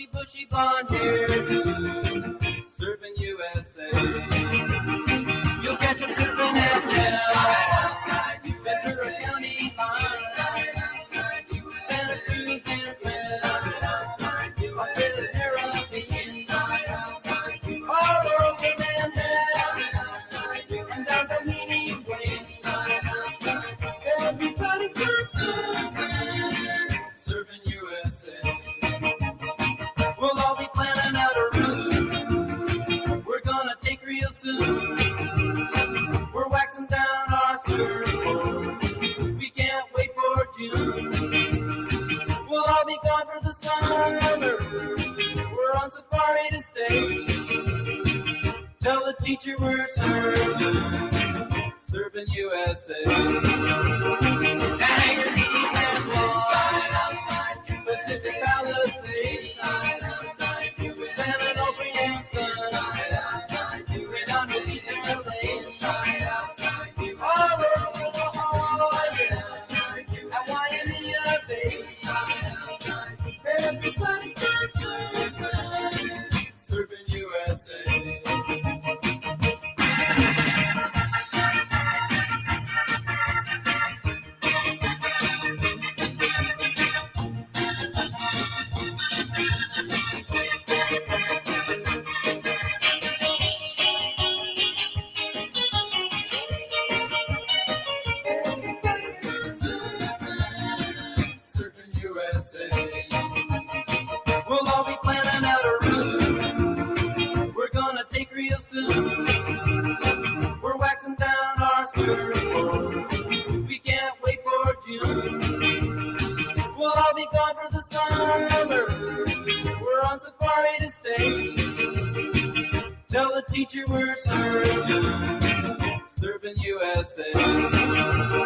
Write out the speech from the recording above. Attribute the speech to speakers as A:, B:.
A: bushy, bushy blonde hair, serving USA. You'll catch him surfing at Ventura County line, Santa Cruz and Trenton, Australia, Caribbean, all over Manhattan, and down the Meaning Plains. Everybody's got surfing USA. We'll all be planning out a route we're gonna take real soon. We're waxing down our surfboard. We can't wait for June. We'll all be gone for the summer. We're on safari to stay. Tell the teacher we're surfing USA. And hang your knees and slide Pacific Palisades, San Onofre and Sun, Redondo Beach and LA, all over the Hawaii, at Waimea Bay. Everybody's got surfing USA. We'll all be planning out a route we're gonna take real soon. We're waxing down our surfboard. We can't wait for June. We'll all be gone for the summer. We're on safari to stay. Tell the teacher we're surfing USA.